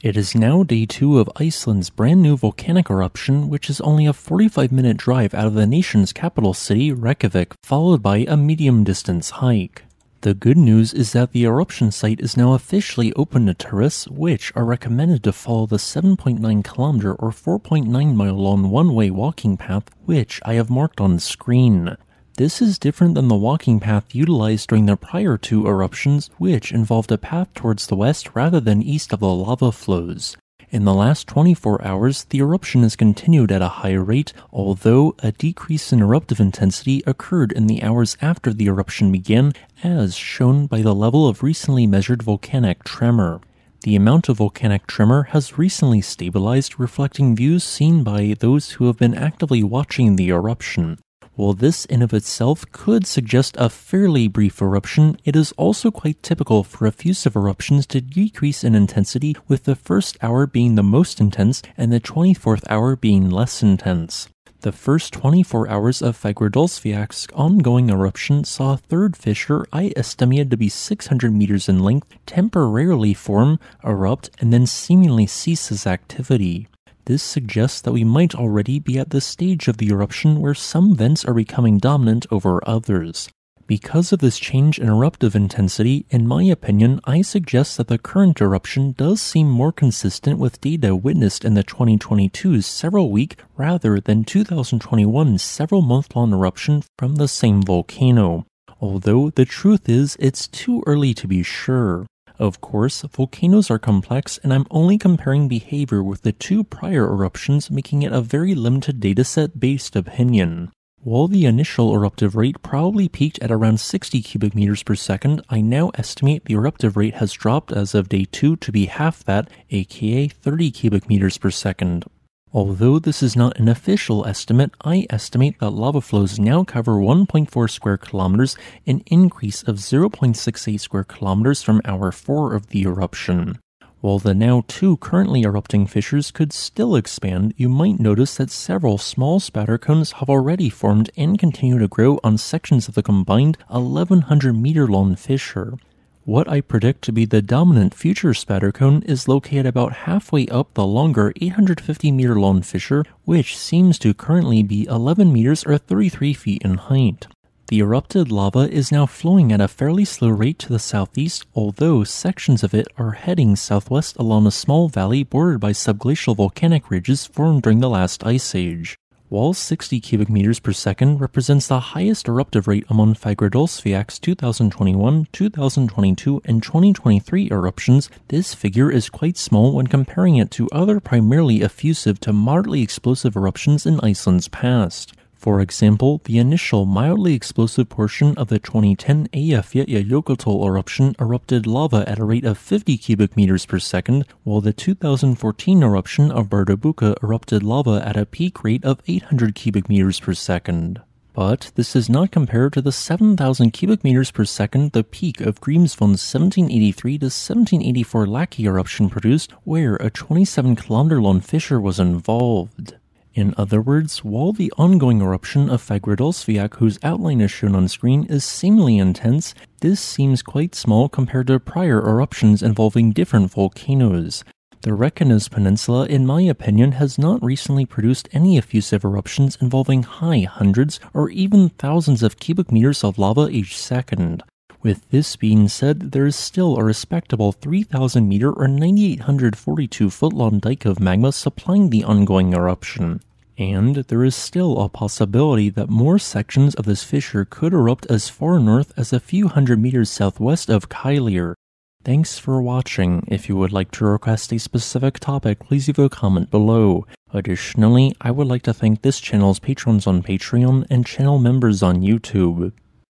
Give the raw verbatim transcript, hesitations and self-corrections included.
It is now day two of Iceland's brand new volcanic eruption, which is only a forty-five minute drive out of the nation's capital city, Reykjavik, followed by a medium-distance hike. The good news is that the eruption site is now officially open to tourists, which are recommended to follow the seven point nine kilometer or four point nine mile long one-way walking path, which I have marked on screen. This is different than the walking path utilized during the prior two eruptions, which involved a path towards the west rather than east of the lava flows. In the last twenty-four hours, the eruption has continued at a high rate, although a decrease in eruptive intensity occurred in the hours after the eruption began, as shown by the level of recently measured volcanic tremor. The amount of volcanic tremor has recently stabilized, reflecting views seen by those who have been actively watching the eruption. While this in of itself could suggest a fairly brief eruption, it is also quite typical for effusive eruptions to decrease in intensity, with the first hour being the most intense and the twenty-fourth hour being less intense. The first twenty-four hours of Fagradalsfjall's ongoing eruption saw a third fissure, I estimated to be six hundred meters in length, temporarily form, erupt, and then seemingly cease its activity. This suggests that we might already be at the stage of the eruption where some vents are becoming dominant over others. Because of this change in eruptive intensity, in my opinion, I suggest that the current eruption does seem more consistent with data witnessed in the twenty twenty-two's several-week rather than two thousand twenty-one's several-month-long eruption from the same volcano. Although the truth is, it's too early to be sure. Of course, volcanoes are complex, and I'm only comparing behavior with the two prior eruptions, making it a very limited dataset-based opinion. While the initial eruptive rate probably peaked at around sixty cubic meters per second, I now estimate the eruptive rate has dropped as of day two to be half that, aka thirty cubic meters per second. Although this is not an official estimate, I estimate that lava flows now cover one point four square kilometers, an increase of zero point six eight square kilometers from hour four of the eruption. While the now two currently erupting fissures could still expand, you might notice that several small spatter cones have already formed and continue to grow on sections of the combined eleven hundred meter long fissure. What I predict to be the dominant future spatter cone is located about halfway up the longer eight hundred fifty meter long fissure, which seems to currently be eleven meters or thirty-three feet in height. The erupted lava is now flowing at a fairly slow rate to the southeast, although sections of it are heading southwest along a small valley bordered by subglacial volcanic ridges formed during the last ice age. While sixty cubic meters per second represents the highest eruptive rate among Fagradalsfjall's two thousand twenty-one, two thousand twenty-two, and twenty twenty-three eruptions, this figure is quite small when comparing it to other primarily effusive to moderately explosive eruptions in Iceland's past. For example, the initial mildly explosive portion of the twenty ten Eyjafjallajökull eruption erupted lava at a rate of fifty cubic meters per second, while the two thousand fourteen eruption of Bardarbunga erupted lava at a peak rate of eight hundred cubic meters per second. But this is not compared to the seven thousand cubic meters per second the peak of Grímsvötn's seventeen eighty-three to seventeen eighty-four Laki eruption produced, where a twenty-seven kilometer long fissure was involved. In other words, while the ongoing eruption of Fagradalsfjall, whose outline is shown on screen, is seemingly intense, this seems quite small compared to prior eruptions involving different volcanoes. The Reykjanes Peninsula, in my opinion, has not recently produced any effusive eruptions involving high hundreds or even thousands of cubic meters of lava each second. With this being said, there is still a respectable three thousand meter or nine thousand eight hundred forty-two foot long dike of magma supplying the ongoing eruption. And there is still a possibility that more sections of this fissure could erupt as far north as a few hundred meters southwest of Keilir. Thanks for watching. If you would like to request a specific topic, please leave a comment below. Additionally, I would like to thank this channel's patrons on Patreon and channel members on YouTube.